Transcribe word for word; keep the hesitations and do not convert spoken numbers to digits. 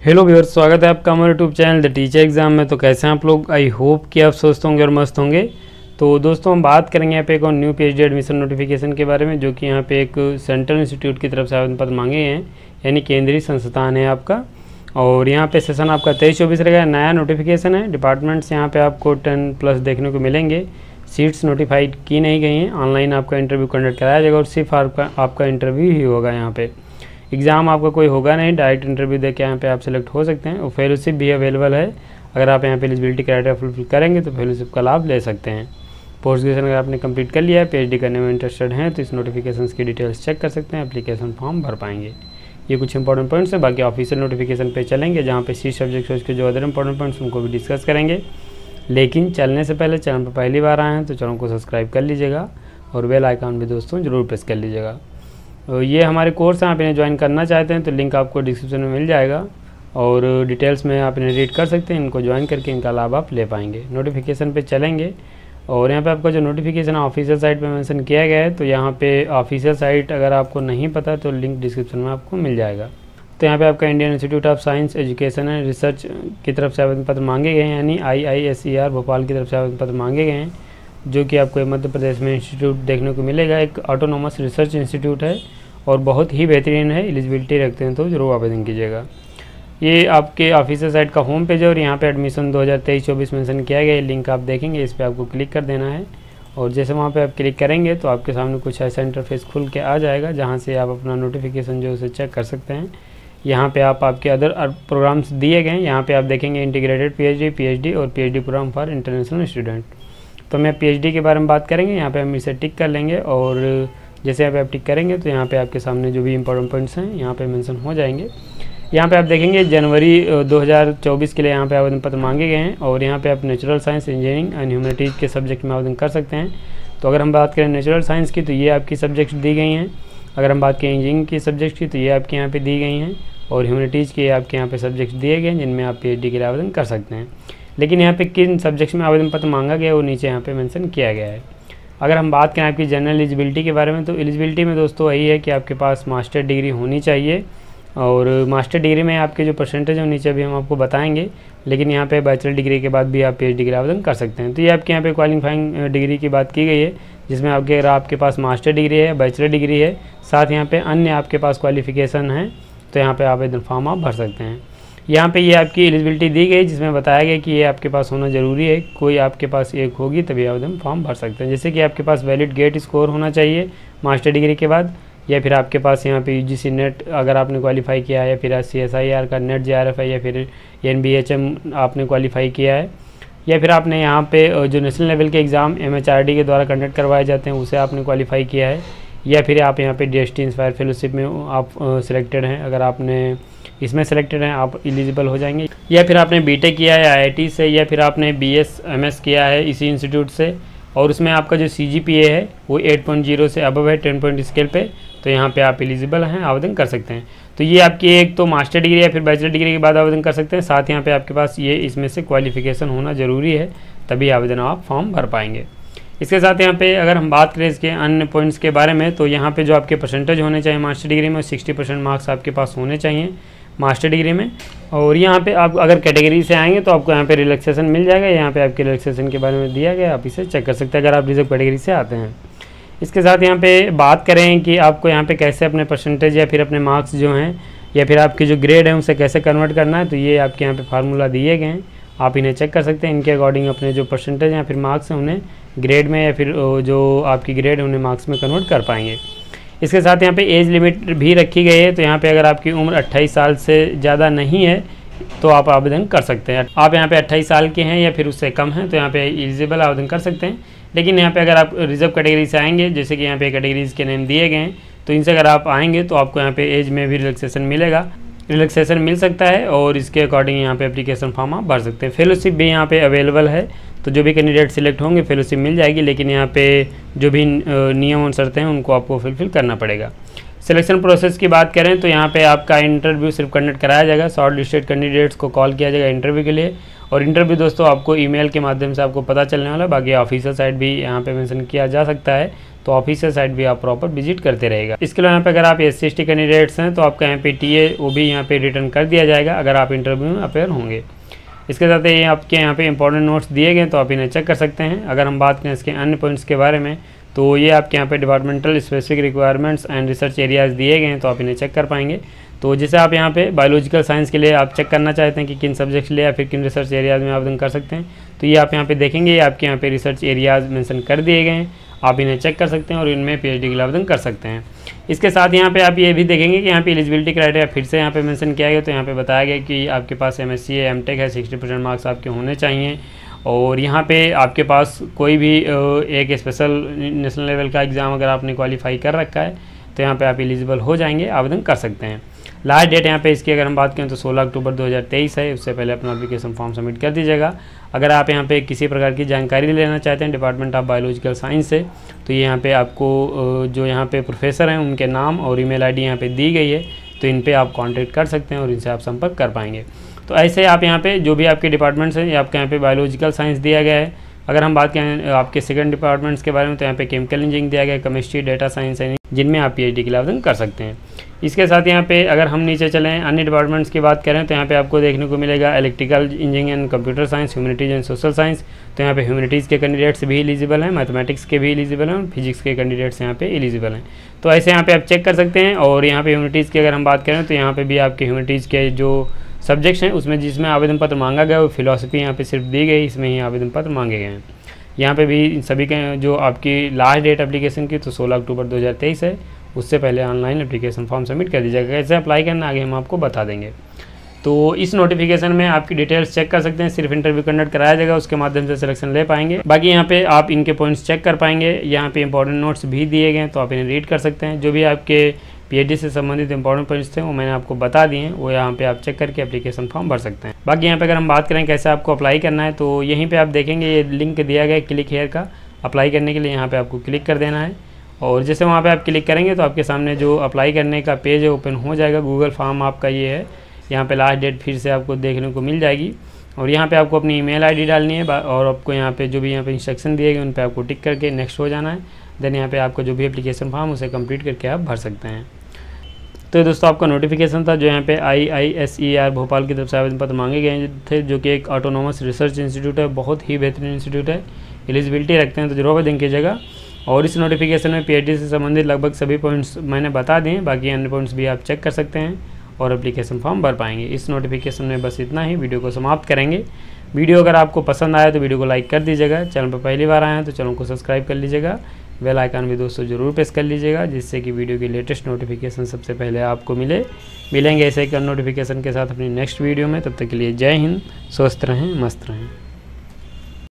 Hello viewers, स्वागत है आपका हमारे YouTube channel the teacher exam में। तो कैसे हैं आप लोग? आई होप कि आप स्वस्थ होंगे और मस्त होंगे। तो दोस्तों, हम बात करेंगे यहाँ पे एक और न्यू पीएचडी एडमिशन नोटिफिकेशन के बारे में, जो कि यहाँ पे एक सेंट्रल इंस्टीट्यूट की तरफ से आवेदन पत्र मांगे गए हैं, यानी केंद्रीय संस्थान है आपका। और यहाँ पे सेशन आपका तेईस चौबीस रहेगा। नया नोटिफिकेशन है। डिपार्टमेंट्स यहाँ पे आपको टेन प्लस देखने को मिलेंगे। सीट्स नोटिफाइड की नहीं गई हैं। ऑनलाइन आपका इंटरव्यू कंडक्ट कराया जाएगा और सिर्फ आपका आपका इंटरव्यू ही होगा। यहाँ पे एग्ज़ाम आपका कोई होगा नहीं, डायरेक्ट इंटरव्यू देके यहाँ पे आप सेलेक्ट हो सकते हैं। और फेलोशिप भी अवेलेबल है। अगर आप यहाँ पे एलिजिबिलिटी क्राइटेरिया फुलफिल करेंगे तो फेलोशिप का लाभ ले सकते हैं। पोस्ट ग्रेजुएशन अगर आपने कंप्लीट कर लिया है, पीएचडी करने में इंटरेस्टेड हैं, तो इस नोटिफिकेशन की डिटेल्स चेक कर सकते हैं। एप्लीकेशन फॉर्म भर पाएंगे। ये कुछ इंपॉर्टेंट पॉइंट्स है। बाकी ऑफिशियल नोटिफिकेशन पे चलेंगे, जहाँ पे सी सब्जेक्ट है उसके जो अदर इंपॉर्टेंट पॉइंट्स उनको भी डिस्कस करेंगे। लेकिन चलने से पहले चैनल पर पहली बार आए हैं तो चैनल को सब्सक्राइब कर लीजिएगा और बेल आइकन भी दोस्तों जरूर प्रेस कर लीजिएगा। ये हमारे कोर्स हैं, आप इन्हें ज्वाइन करना चाहते हैं तो लिंक आपको डिस्क्रिप्शन में मिल जाएगा और डिटेल्स में आप इन्हें रीड कर सकते हैं। इनको ज्वाइन करके इनका लाभ आप ले पाएंगे। नोटिफिकेशन पे चलेंगे और यहाँ पे आपका जो नोटिफिकेशन है ऑफिशियल साइट पे मेंशन किया गया है। तो यहाँ पे ऑफिशियल साइट अगर आपको नहीं पता तो लिंक डिस्क्रिप्शन में आपको मिल जाएगा। तो यहाँ पे आपका Indian institute of science education and research की तरफ से आवेदन पत्र मांगे गए हैं, यानी I I S E R Bhopal की तरफ से आवेदन पत्र मांगे गए हैं, जो कि आपको मध्य प्रदेश में इंस्टीट्यूट देखने को मिलेगा। एक ऑटोनोमस रिसर्च इंस्टीट्यूट है और बहुत ही बेहतरीन है। एलिजिबिलिटी रखते हैं तो जरूर आवेदन कीजिएगा। ये आपके ऑफिशियल साइट का होम पेज है और यहाँ पे एडमिशन दो हज़ार तेईस चौबीस मेंशन किया गया है। लिंक आप देखेंगे, इस पर आपको क्लिक कर देना है और जैसे वहाँ पे आप क्लिक करेंगे तो आपके सामने कुछ ऐसा इंटरफेस खुल के आ जाएगा, जहाँ से आप अपना नोटिफिकेशन जो उसे चेक कर सकते हैं। यहाँ पे आप आपके अदर प्रोग्राम्स दिए गए हैं। यहाँ पे आप देखेंगे इंटीग्रेटेड पीएचडी, पीएचडी और PhD program for international student. तो मैं पीएचडी के बारे में बात करेंगे। यहाँ पे हम इसे टिक कर लेंगे और जैसे यहाँ पे आप टिक करेंगे तो यहाँ पे आपके सामने जो भी इंपॉर्टेंट पॉइंट्स हैं यहाँ पे मेंशन हो जाएंगे। यहाँ पे आप देखेंगे जनवरी दो हज़ार चौबीस के लिए यहाँ पे आवेदन पत्र मांगे गए हैं और यहाँ पे आप natural science, engineering and humanities के सब्जेक्ट में आवेदन कर सकते हैं। तो अगर हम बात करें नेचुरल साइंस की तो ये आपकी सब्जेक्ट दी गई हैं। अगर हम बात करें इंजीनियरिंग की सब्जेक्ट की तो ये आपके यहाँ पर दी गई हैं और ह्यूमैनिटीज़ के आपके यहाँ पे सब्जेक्ट दिए गए हैं, जिनमें आप पीएचडी के लिए आवेदन कर सकते हैं। लेकिन यहाँ पे किन सब्जेक्ट्स में आवेदन पत्र मांगा गया है वो नीचे यहाँ पे मेंशन किया गया है। अगर हम बात करें आपकी जनरल एलिजिबिलिटी के बारे में तो एलिजिबिलिटी में दोस्तों वही है कि आपके पास मास्टर डिग्री होनी चाहिए और मास्टर डिग्री में आपके जो परसेंटेज है नीचे भी हम आपको बताएंगे। लेकिन यहाँ पे बैचलर डिग्री के बाद भी आप पीएचडी के लिए आवेदन कर सकते हैं। तो ये आपके यहाँ पे क्वालिफाइंग डिग्री की बात की गई है, जिसमें आपके अगर आपके पास मास्टर डिग्री है, बैचलर डिग्री है, साथ यहाँ पे अन्य आपके पास क्वालिफिकेशन है, तो यहाँ पे आवेदन फॉर्म आप भर सकते हैं। यहाँ पे ये आपकी एलिजिबिलिटी दी गई, जिसमें बताया गया कि ये आपके पास होना ज़रूरी है। कोई आपके पास एक होगी तभी आवेदन फॉर्म भर सकते हैं। जैसे कि आपके पास वैलिड गेट स्कोर होना चाहिए मास्टर डिग्री के बाद, या फिर आपके पास यहाँ पे यूजीसी नेट अगर आपने क्वालिफाई किया है, या फिर सी एस आई आर का नेट जे आर एफ है, या फिर एन बी एच एम आपने क्वालिफाई किया है, या फिर आपने यहाँ पे जो नेशनल लेवल के exam M H R D के द्वारा कंडक्ट करवाए जाते हैं उसे आपने क्वालिफाई किया है, या फिर आप यहाँ पे D S T inspire fellowship में आप सिलेक्टेड हैं। अगर आपने इसमें सेलेक्टेड हैं आप एलिजिबल हो जाएंगे। या फिर आपने बीटेक किया है आईआईटी से, या फिर आपने बीएस एमएस किया है इसी इंस्टीट्यूट से और उसमें आपका जो सीजीपीए है वो आठ पॉइंट ज़ीरो से अबव है टेन पॉइंट स्केल पे, तो यहाँ पे आप एलिजिबल हैं, आवेदन कर सकते हैं। तो ये आपकी एक तो मास्टर डिग्री या फिर बैचलर डिग्री के बाद आवेदन कर सकते हैं। साथ यहाँ पे आपके पास ये इसमें से क्वालिफिकेशन होना ज़रूरी है, तभी आवेदन आप फॉर्म भर पाएंगे। इसके साथ यहाँ पे अगर हम बात करें इसके अन्य पॉइंट्स के बारे में तो यहाँ पे जो आपके परसेंटेज होने चाहिए मास्टर डिग्री में सिक्सटी परसेंट मार्क्स आपके पास होने चाहिए मास्टर डिग्री में। और यहाँ पे आप अगर कैटेगरी से आएंगे तो आपको यहाँ पे रिलैक्सेशन मिल जाएगा। यहाँ पे आपके रिलैक्सेशन के बारे में दिया गया, आप इसे चेक कर सकते हैं अगर आप रिजर्व कैटेगरी से आते हैं। इसके साथ यहाँ पे बात करें कि आपको यहाँ पे कैसे अपने परसेंटेज या फिर अपने मार्क्स जो हैं या फिर आपकी जो ग्रेड है उसे कैसे कन्वर्ट करना है, तो ये आपके यहाँ पे फार्मूला दिए गए हैं, आप इन्हें चेक कर सकते हैं। इनके अकॉर्डिंग अपने जो परसेंटेज या फिर मार्क्स हैं उन्हें ग्रेड में या फिर जो आपकी ग्रेड है उन्हें मार्क्स में कन्वर्ट कर पाएंगे। इसके साथ यहाँ पे एज लिमिट भी रखी गई है। तो यहाँ पे अगर आपकी उम्र अट्ठाईस साल से ज़्यादा नहीं है तो आप आवेदन कर सकते हैं। आप यहाँ पे अट्ठाईस साल के हैं या फिर उससे कम हैं तो यहाँ पे एलिजिबल आवेदन कर सकते हैं। लेकिन यहाँ पे अगर आप रिजर्व कैटेगरी से आएंगे, जैसे कि यहाँ पे कैटेगरीज के नेम दिए गए हैं, तो इनसे अगर आप आएंगे तो आपको यहाँ पे एज में भी रिलैक्सेशन मिलेगा, रिलैक्सेशन मिल सकता है और इसके अकॉर्डिंग यहाँ पे एप्लीकेशन फॉर्म आप भर सकते हैं। फेलोशिप भी यहाँ पे अवेलेबल है, तो जो भी कैंडिडेट सिलेक्ट होंगे फेलोशिप मिल जाएगी। लेकिन यहाँ पे जो भी नियम और शर्तें हैं उनको आपको फुलफिल करना पड़ेगा। सिलेक्शन प्रोसेस की बात करें तो यहाँ पे आपका इंटरव्यू सिर्फ कंडक्ट कराया जाएगा। शॉर्ट लिस्टेड कैंडिडेट्स को कॉल किया जाएगा इंटरव्यू के लिए और इंटरव्यू दोस्तों आपको ईमेल के माध्यम से आपको पता चलने वाला है। बाकी ऑफिशियल साइट भी यहाँ पे मेंशन किया जा सकता है, तो ऑफिशियल साइट भी आप प्रॉपर विजिट करते रहेगा। इसके अलावा यहाँ पे अगर आप S C S T candidates हैं तो आपका यहाँ पे टी ए वो भी यहाँ पे रिटर्न कर दिया जाएगा अगर आप इंटरव्यू में अपेयर होंगे। इसके साथ ही आपके यहाँ पे इंपॉर्टेंट नोट्स दिए गए तो आप इन्हें चेक कर सकते हैं। अगर हम बात करें इसके अन्य पॉइंट्स के बारे में तो ये आपके यहाँ पे departmental specific requirements and research areas दिए गए हैं तो आप इन्हें चेक कर पाएंगे। तो जैसे आप यहाँ पे बायोलॉजिकल साइंस के लिए आप चेक करना चाहते हैं कि किन सब्जेक्ट्स लिए या फिर किन रिसर्च एरियाज़ में आवेदन कर सकते हैं, तो ये आप यहाँ पे देखेंगे, ये आपके यहाँ पे रिसर्च एरियाज़ मेंशन कर दिए गए हैं, आप इन्हें चेक कर सकते हैं और इनमें पीएचडी के लिए आवेदन कर सकते हैं। इसके साथ यहाँ पे आप ये भी देखेंगे कि यहाँ पे एलिजिबिलिटी क्राइटेरिया फिर से यहाँ पे मेंशन किया गया। तो यहाँ पे बताया गया कि आपके पास एमएससी है, एमटेक है, सिक्सटी परसेंट मार्क्स आपके होने चाहिए और यहाँ पे आपके पास कोई भी एक स्पेशल नेशनल लेवल का एग्ज़ाम अगर आपने क्वालिफाई कर रखा है तो यहाँ पे आप एलिजिबल हो जाएंगे, आवेदन कर सकते हैं। लास्ट डेट यहाँ पे इसकी अगर हम बात करें तो सोलह अक्टूबर दो हज़ार तेईस है। उससे पहले अपना एप्लीकेशन फॉर्म सबमिट कर दीजिएगा। अगर आप यहाँ पे किसी प्रकार की जानकारी लेना चाहते हैं डिपार्टमेंट ऑफ बायोलॉजिकल साइंस से तो ये यहाँ पे आपको जो यहाँ पे प्रोफेसर हैं उनके नाम और ईमेल आईडी यहाँ पे दी गई है, तो इन पे आप कांटेक्ट कर सकते हैं और इनसे आप संपर्क कर पाएंगे। तो ऐसे आप यहाँ पे जो भी आपके डिपार्टमेंट्स हैं, ये आपके यहाँ पे बायोलॉजिकल साइंस दिया गया है। अगर हम बात करें आपके सेकंड डिपार्टमेंट्स के बारे में तो यहाँ पे केमिकल इंजीनियरिंग दिया गया है, केमिस्ट्री, डेटा साइंस है, जिनमें आप पीएचडी के लिए आवेदन कर सकते हैं। इसके साथ यहाँ पे अगर हम नीचे चलें अन्य डिपार्टमेंट्स की बात करें तो यहाँ पे आपको देखने को मिलेगा electrical engineering and computer science, humanities and social science. तो यहाँ पे ह्यूमैनिटीज़ के कैंडिडेट्स भी एलिजिबल हैं, मैथमेटिक्स के भी एलिजिबल हैं और फिजिक्स के कैंडिडेट्स यहाँ पे एलिजिबल हैं। तो ऐसे यहाँ पे आप चेक कर सकते हैं। और यहाँ पे ह्यूमैनिटीज़ की अगर हम बात करें तो यहाँ पे भी आपके ह्यूमैनिटीज़ के जो सब्जेक्ट्स हैं उसमें जिसमें आवेदन पत्र मांगा गया वो फिलॉसफी यहाँ पे सिर्फ दी गई, इसमें ही आवेदन पत्र मांगे गए हैं। यहाँ पे भी सभी के जो आपकी लास्ट डेट एप्लीकेशन की तो सोलह अक्टूबर दो हज़ार तेईस है, उससे पहले ऑनलाइन एप्लीकेशन फॉर्म सबमिट कर दीजिएगा। कैसे अप्लाई करना आगे हम आपको बता देंगे। तो इस नोटिफिकेशन में आपकी डिटेल्स चेक कर सकते हैं, सिर्फ इंटरव्यू कंडक्ट कराया जाएगा, उसके माध्यम से सिलेक्शन ले पाएंगे। बाकी यहाँ पे आप इनके पॉइंट्स चेक कर पाएंगे। यहाँ पे इंपॉर्टेंट नोट्स भी दिए गए हैं तो आप इन्हें रीड कर सकते हैं। जो भी आपके पीएचडी से संबंधित इंपॉर्टेंट पॉइंट्स थे वो मैंने आपको बता दिए हैं, वो यहाँ पे आप चेक करके एप्लीकेशन फॉर्म भर सकते हैं। बाकी यहाँ पे अगर हम बात करें कैसे आपको अप्लाई करना है तो यहीं पे आप देखेंगे ये लिंक दिया गया है क्लिक हेयर का। अप्लाई करने के लिए यहाँ पे आपको क्लिक कर देना है और जैसे वहाँ पे आप क्लिक करेंगे तो आपके सामने जो अप्लाई करने का पेज है ओपन हो जाएगा। गूगल फॉर्म आपका ये है, यहाँ पे लास्ट डेट फिर से आपको देखने को मिल जाएगी और यहाँ पे आपको अपनी ईमेल आईडी डालनी है और आपको यहाँ पे जो भी यहाँ पे इंस्ट्रक्शन दिए गए उन पे आपको टिक करके नेक्स्ट हो जाना है। देन यहाँ पे आपको जो भी एप्लीकेशन फॉर्म उसे कंप्लीट करके आप भर सकते हैं। तो दोस्तों आपका नोटिफिकेशन था जो यहाँ पे I I S E R Bhopal की तरफ से आवेदन पत्र मांगे गए थे, जो कि एक ऑटोनोमस रिसर्च इंस्टीट्यूट है, बहुत ही बेहतरीन इंस्टीट्यूट है। एलिजिबिलिटी रखते हैं तो जरूर आवेदन कीजिएगा। और इस नोटिफिकेशन में पीएचडी से संबंधित लगभग सभी पॉइंट्स मैंने बता दिए, बाकी अन्य पॉइंट्स भी आप चेक कर सकते हैं और एप्लीकेशन फॉर्म भर पाएंगे। इस नोटिफिकेशन में बस इतना ही, वीडियो को समाप्त करेंगे। वीडियो अगर आपको पसंद आया तो वीडियो को लाइक कर दीजिएगा। चैनल पर पहली बार आए हैं तो चैनल को सब्सक्राइब कर लीजिएगा। बेल आइकन भी दोस्तों जरूर प्रेस कर लीजिएगा, जिससे कि वीडियो की लेटेस्ट नोटिफिकेशन सबसे पहले आपको मिले। मिलेंगे ऐसे एक नोटिफिकेशन के साथ अपनी नेक्स्ट वीडियो में। तब तक के लिए जय हिंद, स्वस्थ रहें, मस्त रहें।